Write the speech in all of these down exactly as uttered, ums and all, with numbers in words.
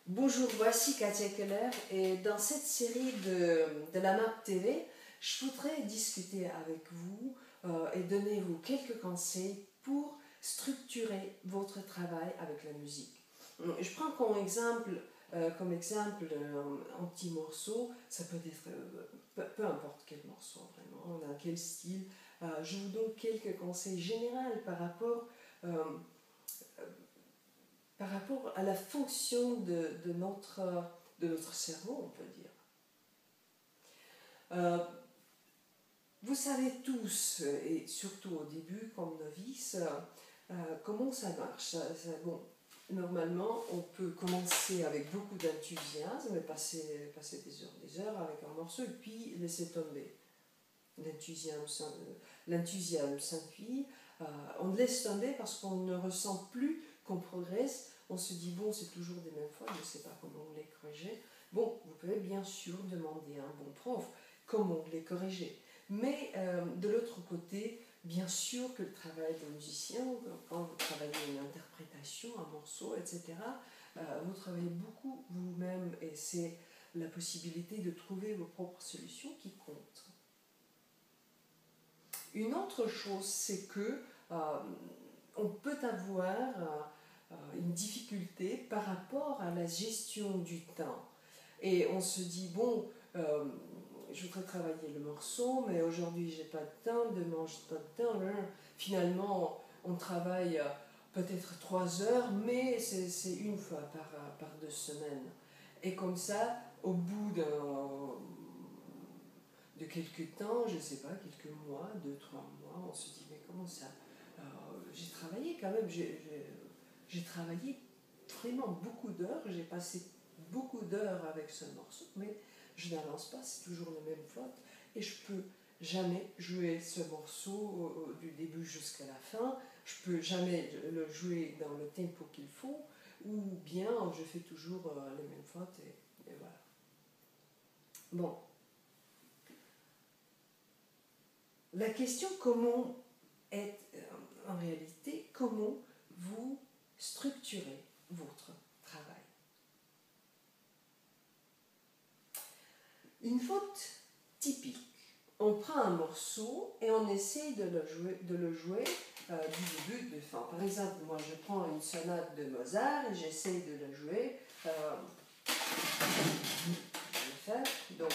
Bonjour, voici Katia Keller et dans cette série de, de la Map T V, je voudrais discuter avec vous euh, et donner vous quelques conseils pour structurer votre travail avec la musique. Je prends comme exemple, euh, comme exemple un, un petit morceau, ça peut être euh, peu, peu importe quel morceau vraiment, dans quel style. Euh, je vous donne quelques conseils généraux par rapport euh, par rapport à la fonction de, de, notre, de notre cerveau, on peut dire. Euh, vous savez tous, et surtout au début, comme novice, euh, comment ça marche. Ça, ça, bon, normalement, on peut commencer avec beaucoup d'enthousiasme, et passer, passer des heures des heures avec un morceau, et puis laisser tomber. L'enthousiasme s'enfuit, euh, on laisse tomber parce qu'on ne ressent plus qu'on progresse. On se dit, bon, c'est toujours des mêmes fois, je ne sais pas comment on les corriger. Bon, vous pouvez bien sûr demander à un bon prof comment les corriger. Mais euh, de l'autre côté, bien sûr que le travail des musiciens, quand vous travaillez une interprétation, un morceau, et cetera, euh, vous travaillez beaucoup vous-même et c'est la possibilité de trouver vos propres solutions qui comptent. Une autre chose, c'est que euh, on peut avoir euh, une difficulté par rapport à la gestion du temps. Et on se dit, bon, euh, je voudrais travailler le morceau, mais aujourd'hui j'ai pas de temps, demain j'ai pas de temps. Finalement, on travaille peut-être trois heures, mais c'est une fois par, par deux semaines. Et comme ça, au bout d'un... de quelques temps, je ne sais pas, quelques mois, deux, trois mois, on se dit, mais comment ça euh, j'ai travaillé quand même, j'ai travaillé vraiment beaucoup d'heures, j'ai passé beaucoup d'heures avec ce morceau, mais je n'avance pas, c'est toujours les mêmes fautes, et je peux jamais jouer ce morceau euh, du début jusqu'à la fin, je peux jamais le jouer dans le tempo qu'il faut, ou bien je fais toujours euh, les mêmes fautes, et, et voilà. Bon. La question, comment est, en réalité, comment vous structurez votre travail. Une faute typique. On prend un morceau et on essaie de le jouer, de le jouer euh, du début de fin. Par exemple, moi je prends une sonate de Mozart et j'essaie de la jouer. Euh, je vais faire. Donc,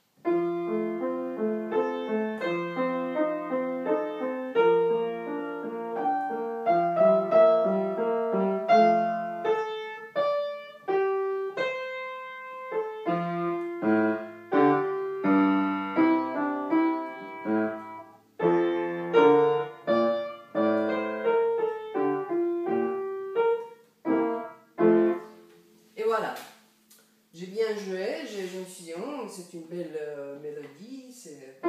voilà, j'ai bien joué, je me suis dit, oh, c'est une belle euh, mélodie, c'est...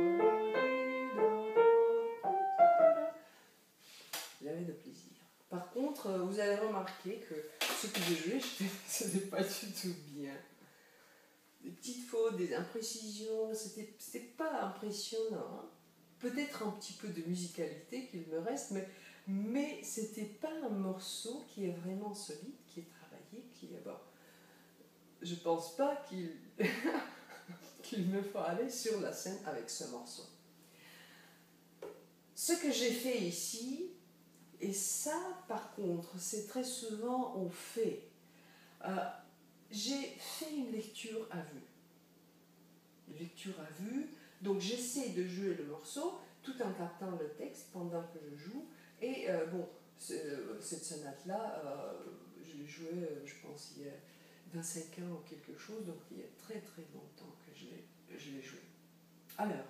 J'avais de plaisir. Par contre, vous avez remarqué que ce que j'ai joué, ce n'était pas du tout bien. Des petites fautes, des imprécisions, c'était pas impressionnant. Hein. Peut-être un petit peu de musicalité qu'il me reste, mais, mais c'était pas un morceau qui est vraiment solide, qui est travaillé, qui est bon. Je pense pas qu'il qu'il me faut aller sur la scène avec ce morceau. Ce que j'ai fait ici, et ça par contre, c'est très souvent on fait, euh, j'ai fait une lecture à vue. Une lecture à vue, donc j'essaie de jouer le morceau tout en captant le texte pendant que je joue, et euh, bon, cette sonate-là, euh, je l'ai jouée, je pense, il y a vingt-cinq ans ou quelque chose, donc il y a très très longtemps que je l'ai joué. Alors,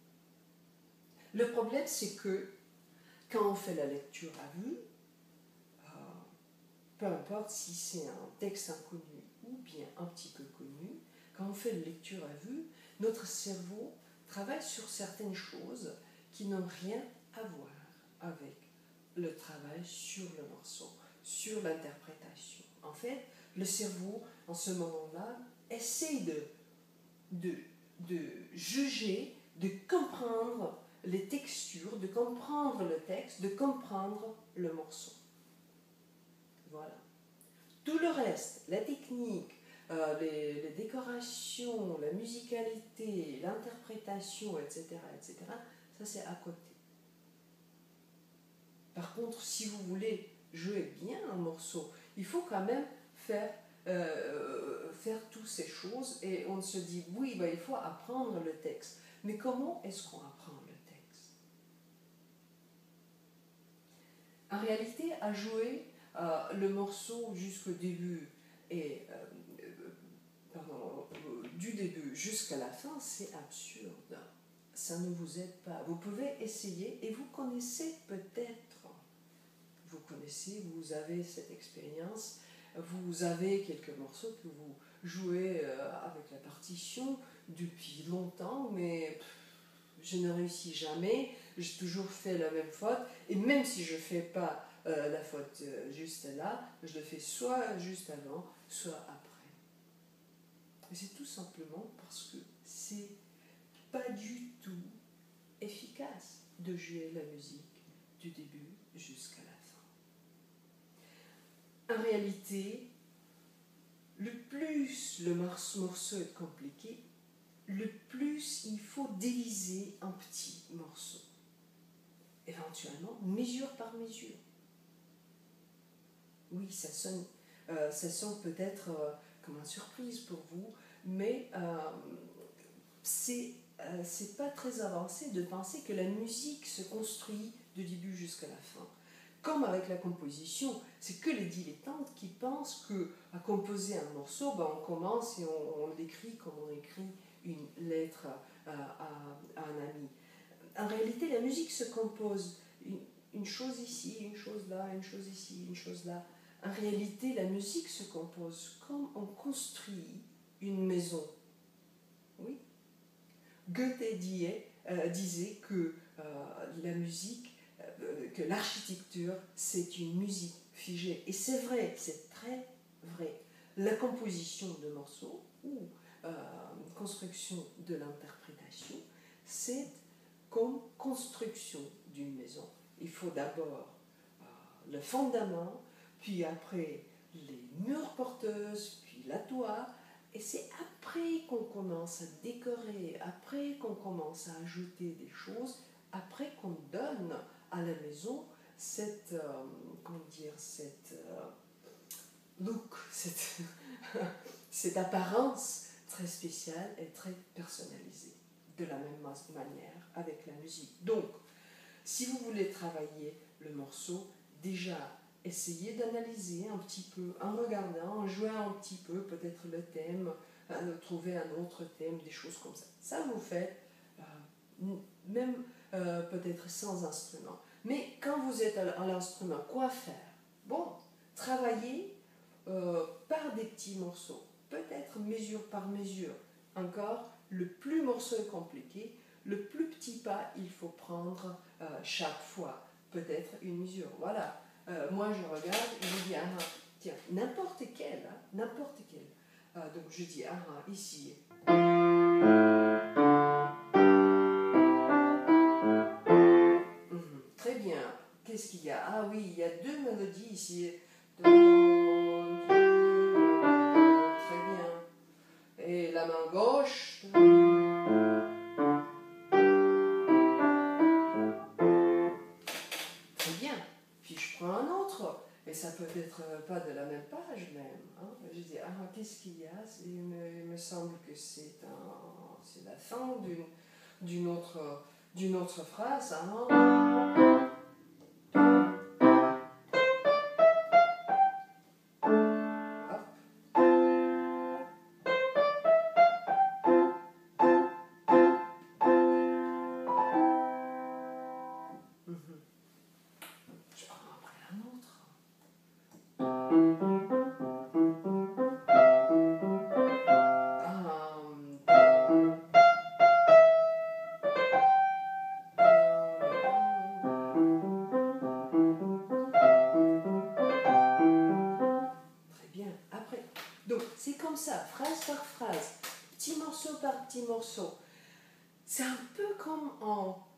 le problème c'est que quand on fait la lecture à vue, euh, peu importe si c'est un texte inconnu ou bien un petit peu connu, quand on fait la lecture à vue, notre cerveau travaille sur certaines choses qui n'ont rien à voir avec le travail sur le morceau, sur l'interprétation. En fait, le cerveau, en ce moment-là, essaie de, de, de juger, de comprendre les textures, de comprendre le texte, de comprendre le morceau. Voilà. Tout le reste, la technique, euh, les, les décorations, la musicalité, l'interprétation, et cetera, et cetera, ça c'est à côté. Par contre, si vous voulez jouer bien un morceau, il faut quand même faire, euh, faire toutes ces choses et on se dit, oui, ben, il faut apprendre le texte. Mais comment est-ce qu'on apprend le texte? En réalité, à jouer euh, le morceau jusqu'au début et euh, pardon, du début jusqu'à la fin, c'est absurde. Ça ne vous aide pas. Vous pouvez essayer et vous connaissez peut-être. Vous connaissez, vous avez cette expérience, vous avez quelques morceaux que vous jouez avec la partition depuis longtemps, mais je ne réussis jamais, j'ai toujours fait la même faute, et même si je ne fais pas euh, la faute euh, juste là, je le fais soit juste avant, soit après. Et c'est tout simplement parce que c'est pas du tout efficace de jouer la musique du début jusqu'à la fin. En réalité, le plus le morceau est compliqué, le plus il faut diviser en petits morceaux. Éventuellement, mesure par mesure. Oui, ça sonne, euh, ça sonne peut-être euh, comme une surprise pour vous, mais euh, c'est euh, c'est pas très avancé de penser que la musique se construit du début jusqu'à la fin. Comme avec la composition, c'est que les dilettantes qui pensent qu'à composer un morceau, ben on commence et on, on l'écrit comme on écrit une lettre à, à, à un ami. En réalité, la musique se compose une, une chose ici, une chose là, une chose ici, une chose là. En réalité, la musique se compose comme on construit une maison. Oui. Goethe disait, euh, disait que euh, la musique, euh, que l'architecture, c'est une musique figée. Et c'est vrai, c'est très vrai. La composition de morceaux ou euh, construction de l'interprétation, c'est comme construction d'une maison. Il faut d'abord euh, le fondement, puis après les murs porteuses, puis la toit, et c'est après qu'on commence à décorer, après qu'on commence à ajouter des choses, après qu'on donne à la maison cette, euh, comment dire, cette euh, look, cette, cette apparence très spéciale et très personnalisée. De la même manière avec la musique. Donc, si vous voulez travailler le morceau, déjà, essayez d'analyser un petit peu, en regardant, en jouant un petit peu, peut-être le thème, euh, trouver un autre thème, des choses comme ça. Ça, vous faites, euh, même euh, peut-être sans instrument. Mais quand vous êtes à l'instrument, quoi faire? Bon, travaillez euh, par des petits morceaux, peut-être mesure par mesure. Encore, le plus morceau est compliqué, le plus petit pas il faut prendre euh, chaque fois. Peut-être une mesure. Voilà. Euh, moi, je regarde et je dis, ah, tiens, n'importe quel, hein, n'importe quel. Euh, donc, je dis, ah, ici. Mmh, très bien. Qu'est-ce qu'il y a? Ah oui, il y a deux mélodies ici. Très bien. Et la main gauche. Très bien. Puis je prends un autre. Et ça peut être pas de la même page même. Hein. Je dis, ah, qu'est-ce qu'il y a? Il me, il me semble que c'est un, c'est la fin d'une, d'une autre, d'une autre phrase. Hein. Phrase par phrase, petit morceau par petit morceau. C'est un peu comme en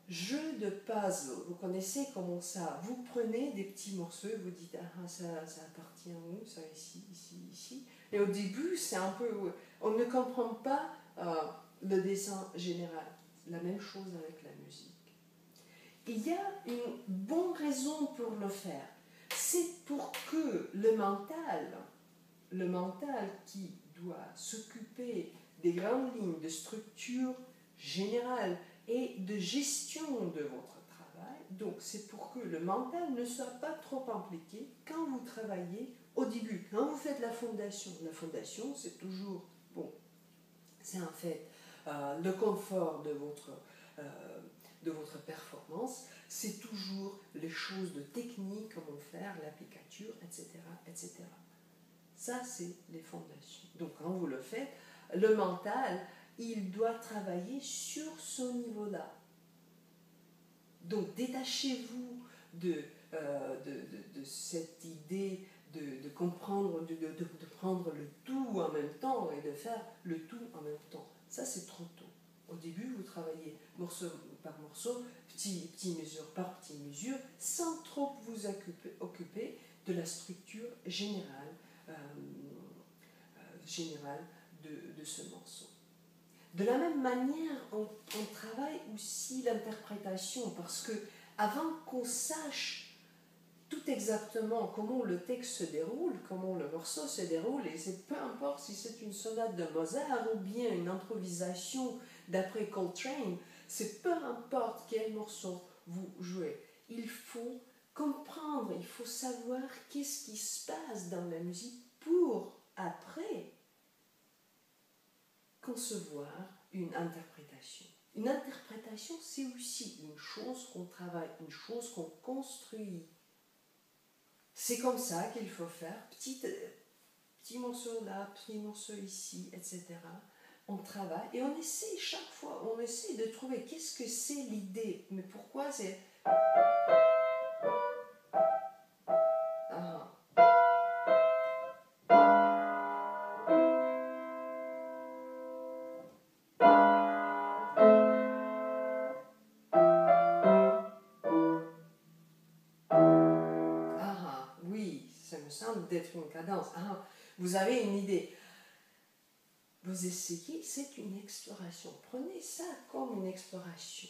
jeu de puzzle. Vous connaissez comment ça? Vous prenez des petits morceaux, vous dites ah ça, ça appartient où, ça ici, ici, ici. Et au début, c'est un peu, on ne comprend pas euh, le dessin général. La même chose avec la musique. Il y a une bonne raison pour le faire. C'est pour que le mental, le mental qui doit s'occuper des grandes lignes de structure générale et de gestion de votre travail, donc c'est pour que le mental ne soit pas trop impliqué quand vous travaillez au début, quand vous faites la fondation. La fondation, c'est toujours, bon, c'est en fait euh, le confort de votre, euh, de votre performance, c'est toujours les choses de technique, comment faire, l'applicature, et cetera, et cetera. Ça, c'est les fondations. Donc, quand vous le faites, le mental, il doit travailler sur ce niveau-là. Donc, détachez-vous de, euh, de, de, de cette idée de, de comprendre, de, de, de prendre le tout en même temps et de faire le tout en même temps. Ça, c'est trop tôt. Au début, vous travaillez morceau par morceau, petit, petit mesure par petit mesure, sans trop vous occuper, occuper de la structure générale, euh, euh, générale de, de ce morceau. De la même manière, on, on travaille aussi l'interprétation, parce que avant qu'on sache tout exactement comment le texte se déroule, comment le morceau se déroule, et c'est peu importe si c'est une sonate de Mozart ou bien une improvisation d'après Coltrane, c'est peu importe quel morceau vous jouez. Il faut comprendre, il faut savoir qu'est-ce qui se passe dans la musique pour après concevoir une interprétation. Une interprétation, c'est aussi une chose qu'on travaille, une chose qu'on construit. C'est comme ça qu'il faut faire, petit, petit morceau là, petit morceau ici, et cetera. On travaille et on essaie chaque fois, on essaie de trouver qu'est-ce que c'est l'idée, mais pourquoi c'est... Ah. Ah, oui, ça me semble d'être une cadence. Ah, vous avez une idée. Vous essayez, c'est une exploration. Prenez ça comme une exploration.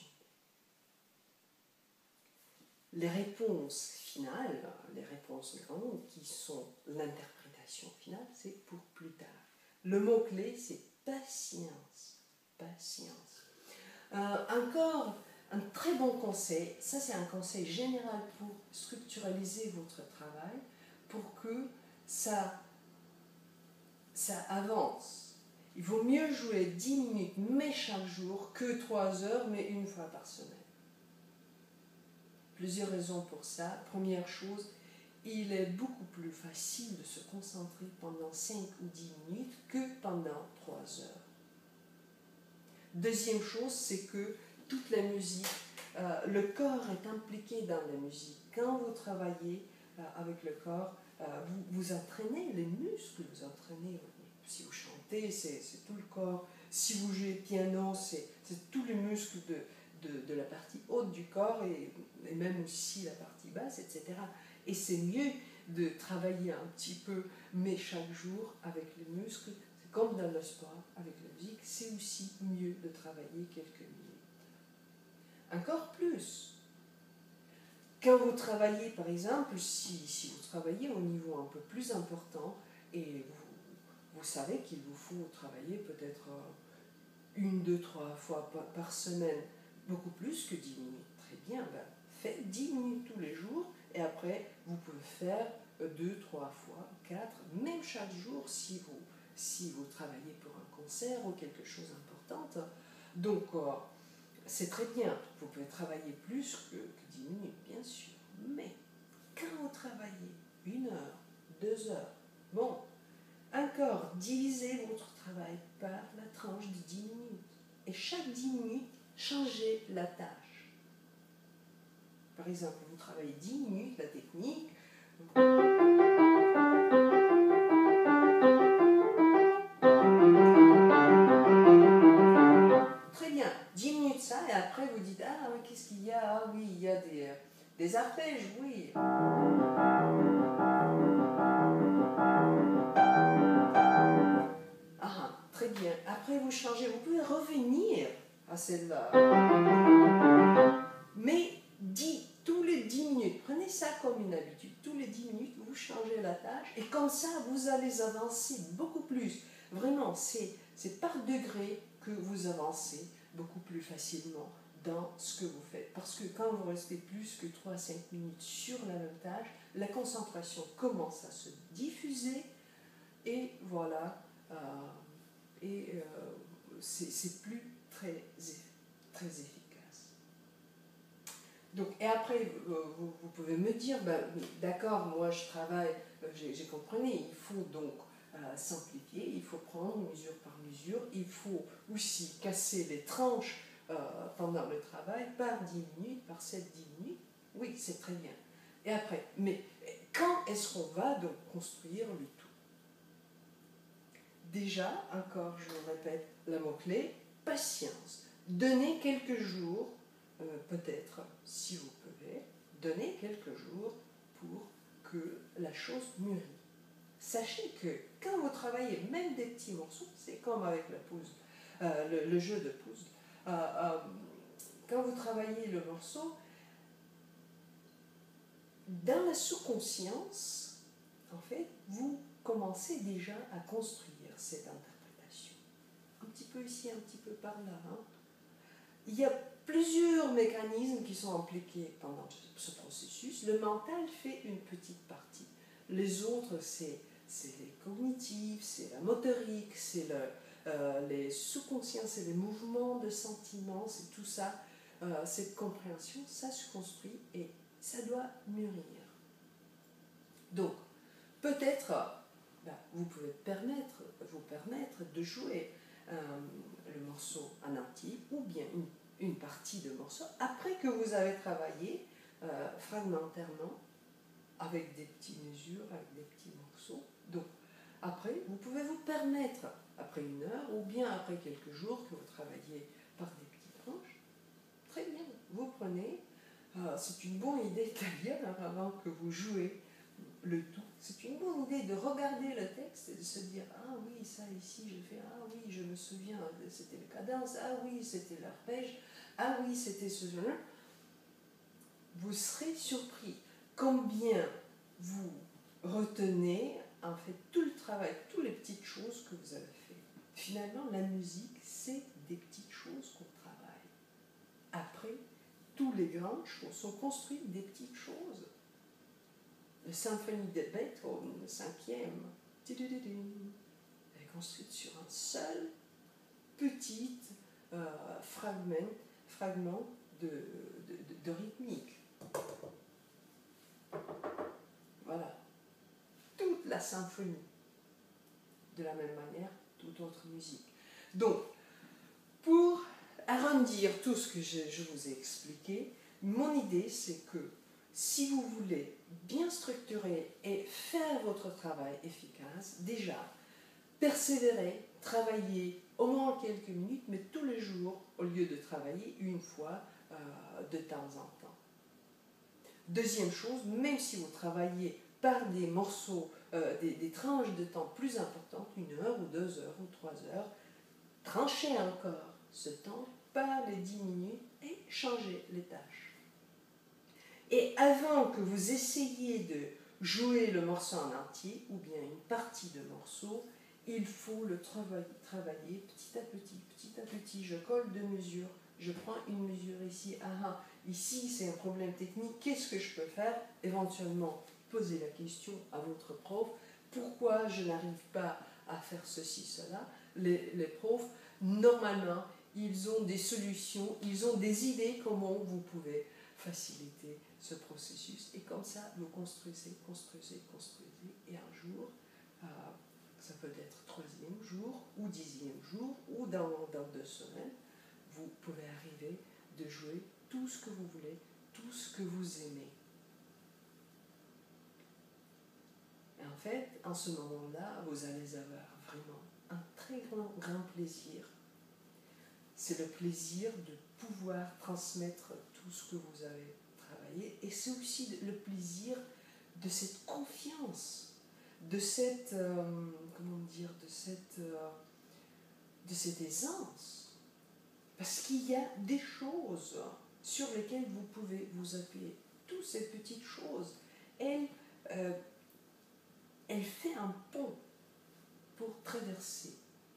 Les réponses finales, les réponses grandes qui sont l'interprétation finale, c'est pour plus tard. Le mot-clé, c'est patience. Patience. Euh, encore un très bon conseil, ça c'est un conseil général pour structuraliser votre travail, pour que ça, ça avance. Il vaut mieux jouer dix minutes, mais chaque jour, que trois heures, mais une fois par semaine. Plusieurs raisons pour ça. Première chose, il est beaucoup plus facile de se concentrer pendant cinq ou dix minutes que pendant trois heures. Deuxième chose, c'est que toute la musique, euh, le corps est impliqué dans la musique. Quand vous travaillez euh, avec le corps, euh, vous, vous entraînez les muscles, vous entraînez, si vous chantez, c'est tout le corps. Si vous jouez piano, c'est tous les muscles de, de, de la partie haute du corps et, et même aussi la partie basse, et cetera. Et c'est mieux de travailler un petit peu, mais chaque jour avec les muscles. C'est comme dans le sport, avec la musique, c'est aussi mieux de travailler quelques minutes. Encore plus, quand vous travaillez, par exemple, si, si vous travaillez au niveau un peu plus important et vous, vous savez qu'il vous faut travailler peut-être une, deux, trois fois par, par semaine, beaucoup plus que dix minutes, très bien, ben, faites dix minutes tous les jours et après vous pouvez faire deux, trois fois, quatre, même chaque jour si vous, si vous travaillez pour un concert ou quelque chose d'important. Donc, euh, c'est très bien, vous pouvez travailler plus que, que dix minutes, bien sûr, mais quand vous travaillez une heure, deux heures, bon, encore, divisez votre travail par la tranche de dix minutes. Et chaque dix minutes, changez la tâche. Par exemple, vous travaillez dix minutes la technique. Très bien, dix minutes ça, et après vous dites, ah, qu'est-ce qui les arpèges, oui. Ah, très bien. Après, vous changez, vous pouvez revenir à celle-là. Mais dix, tous les dix minutes, prenez ça comme une habitude. Tous les dix minutes, vous changez la tâche et comme ça, vous allez avancer beaucoup plus. Vraiment, c'est par degré que vous avancez beaucoup plus facilement dans ce que vous faites. Parce que quand vous restez plus que trois à cinq minutes sur la même tâche, la concentration commence à se diffuser et voilà, euh, et euh, c'est plus très, très efficace. Donc, et après, vous, vous pouvez me dire, ben, d'accord, moi je travaille, j'ai compris, il faut donc euh, simplifier, il faut prendre mesure par mesure, il faut aussi casser les tranches euh, pendant le travail par dix minutes, par sept dix minutes. Oui, c'est très bien. Et après, mais quand est-ce qu'on va donc construire le tout? Déjà, encore, je vous répète, le mot-clé, patience. Donnez quelques jours, euh, peut-être, si vous pouvez, donnez quelques jours pour que la chose mûrisse. Sachez que quand vous travaillez même des petits morceaux, c'est comme avec la puzzle, euh, le, le jeu de puzzle, euh, euh, quand vous travaillez le morceau, dans la sous-conscience, en fait, vous commencez déjà à construire cette interprétation. Un petit peu ici, un petit peu par là. Hein. Il y a plusieurs mécanismes qui sont impliqués pendant ce processus. Le mental fait une petite partie. Les autres, c'est les cognitifs, c'est la motorique, c'est le, euh, les sous-conscients, c'est les mouvements de sentiments, c'est tout ça. Euh, cette compréhension, ça se construit et ça doit mûrir. Donc, peut-être, ben, vous pouvez permettre, vous permettre de jouer euh, le morceau en entier ou bien une, une partie de morceau après que vous avez travaillé euh, fragmentairement avec des petites mesures, avec des petits morceaux. Donc, après, vous pouvez vous permettre, après une heure ou bien après quelques jours que vous travaillez par des petites tranches, très bien, vous prenez, euh, c'est une bonne idée d'ailleurs avant que vous jouez le tout. C'est une bonne idée de regarder le texte et de se dire « Ah oui, ça ici, je fais, ah oui, je me souviens, c'était le cadence, ah oui, c'était l'arpège, ah oui, c'était ce jeu. » Vous serez surpris combien vous retenez en fait tout le travail, toutes les petites choses que vous avez fait. Finalement, la musique, c'est des petites choses qu'on travaille. Après, tous les grandes choses sont construites des petites choses. La symphonie de Beethoven, le cinquième, elle est construite sur un seul petit euh, fragment, fragment de, de, de, de rythmique. Voilà. Toute la symphonie. De la même manière, toute autre musique. Donc, pour arrondir tout ce que je, je vous ai expliqué, mon idée, c'est que si vous voulez bien structurer et faire votre travail efficace, déjà, persévérez, travaillez au moins quelques minutes, mais tous les jours, au lieu de travailler une fois euh, de temps en temps. Deuxième chose, même si vous travaillez par des morceaux, euh, des, des tranches de temps plus importantes, une heure ou deux heures ou trois heures, tranchez encore ce temps par les dix minutes et changez les tâches. Et avant que vous essayiez de jouer le morceau en entier ou bien une partie de morceau, il faut le travailler, travailler petit à petit, petit à petit. Je colle deux mesures, je prends une mesure ici, ah, ah, ici c'est un problème technique, qu'est-ce que je peux faire? Éventuellement, posez la question à votre prof, pourquoi je n'arrive pas à faire ceci, cela? Les, les profs, normalement, ils ont des solutions, ils ont des idées comment vous pouvez faciliter ce processus. Et comme ça, vous construisez, construisez, construisez, et un jour, euh, ça peut être troisième jour, ou dixième jour, ou dans, dans deux semaines, vous pouvez arriver de jouer tout ce que vous voulez, tout ce que vous aimez. Et en fait, en ce moment-là, vous allez avoir vraiment un très grand, grand plaisir. C'est le plaisir de pouvoir transmettre tout ce que vous avez travaillé. travailler. Et c'est aussi le plaisir de cette confiance, de cette, euh, comment dire, de cette, euh, de cette aisance. Parce qu'il y a des choses sur lesquelles vous pouvez vous appuyer. Toutes ces petites choses, elles, euh, elles font un pont pour traverser.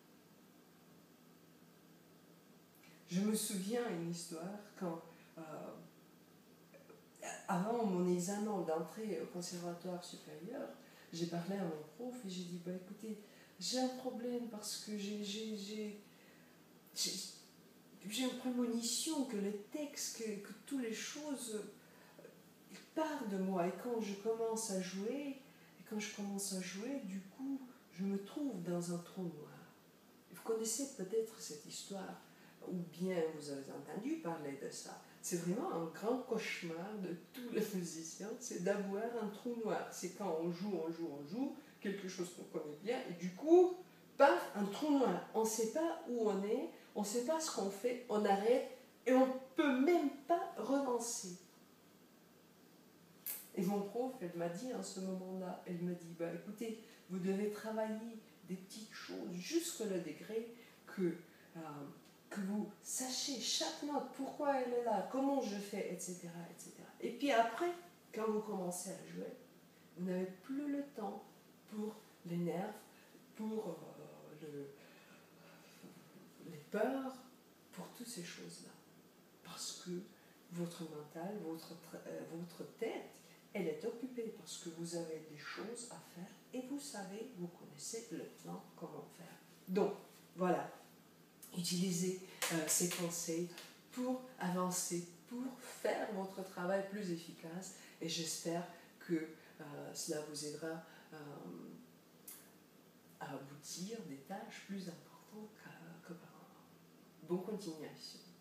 Je me souviens une histoire quand, euh, avant mon examen d'entrée au conservatoire supérieur, j'ai parlé à mon prof et j'ai dit, bah, écoutez, j'ai un problème parce que j'ai, j'ai, j'ai, j'ai, j'ai une prémonition que les textes, que, que toutes les choses partent de moi. Et quand je commence à jouer, et quand je commence à jouer, du coup, je me trouve dans un trou noir. Vous connaissez peut-être cette histoire, ou bien vous avez entendu parler de ça. C'est vraiment un grand cauchemar de tous les musiciens, c'est d'avoir un trou noir. C'est quand on joue, on joue, on joue, quelque chose qu'on connaît bien, et du coup, paf, un trou noir. On ne sait pas où on est, on ne sait pas ce qu'on fait, on arrête, et on ne peut même pas relancer. Et mon prof, elle m'a dit en ce moment-là, elle me dit, bah, écoutez, vous devez travailler des petites choses jusqu'au degré que, euh, que vous sachiez chaque note, pourquoi elle est là, comment je fais, et cetera, et cetera. Et puis après, quand vous commencez à jouer, vous n'avez plus le temps pour les nerfs, pour euh, le, les peurs, pour toutes ces choses-là. Parce que votre mental, votre, euh, votre tête, elle est occupée parce que vous avez des choses à faire et vous savez, vous connaissez le plan, comment faire. Donc, voilà, utilisez euh, ces conseils pour avancer, pour faire votre travail plus efficace et j'espère que euh, cela vous aidera euh, à aboutir des tâches plus importantes qu'auparavant. Bonne continuation.